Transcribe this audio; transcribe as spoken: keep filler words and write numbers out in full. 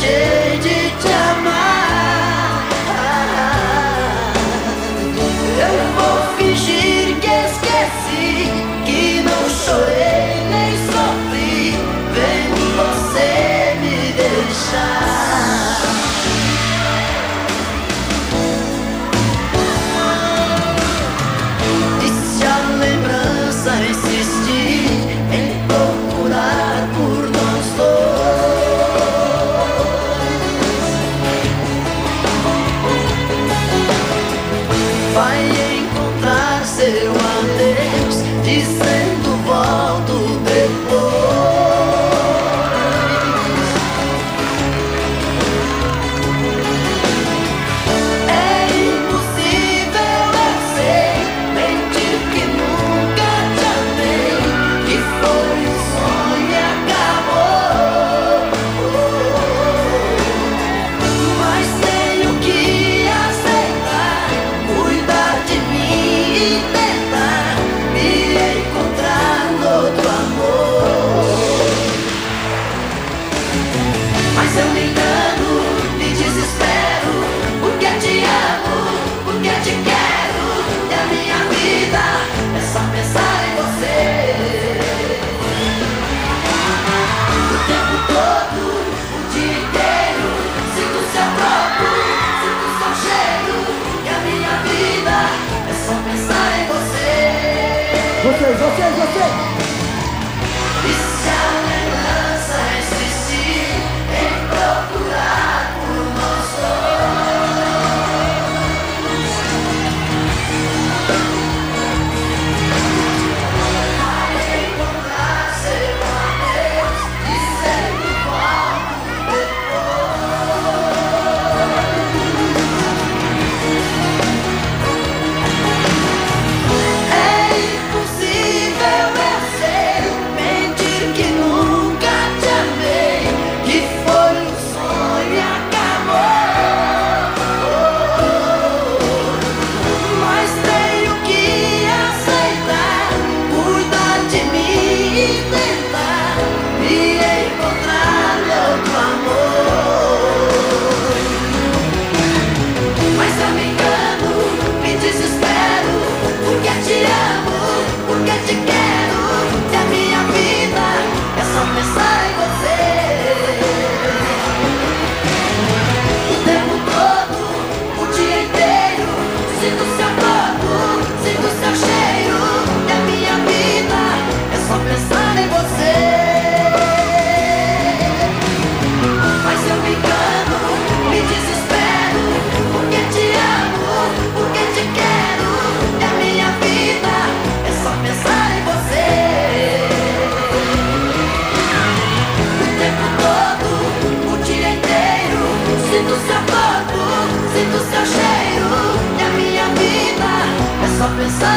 deixei de te amar. Eu vou fingir que esqueci, que não chorei nem sofri, vendo você me deixar. E se a lembrança insistir em procurar por nós dois, vai encontrar seu adeus dizendo volto depois. É impossível, eu sei, mentir que nunca te amei, que foi um sonho e acabou. Mas tenho que aceitar, cuidar de mim e tentar me encontrar no outro amor. Mas eu me engano, me desespero, porque te amo, porque te quero, e a minha vida é só pensar em você. O tempo todo, o dia inteiro, sinto seu corpo, sinto seu cheiro, e a minha vida é só pensar em você. Vocês, vocês, vocês! E se a lembrança insistir em procurar por nós dois, vai encontrar seu adeus dizendo volto depois. É impossível, eu sei, mentir que nunca te amei, que foi um sonho e acabou. Mas tenho que aceitar, cuidar de mim e tentar me encontrar no outro amor. Mas eu me engano, me desespero, porque te amo, porque te quero, e a minha vida é só pensar em você. O tempo todo, o dia inteiro, sinto seu corpo, sinto seu cheiro, e a minha vida é só pensar em você. Mas eu me engano, me desespero, porque te amo, porque te quero, e a minha vida é só pensar em você. O tempo todo, o dia inteiro, sinto seu corpo, sinto seu cheiro, e a minha vida é só pensar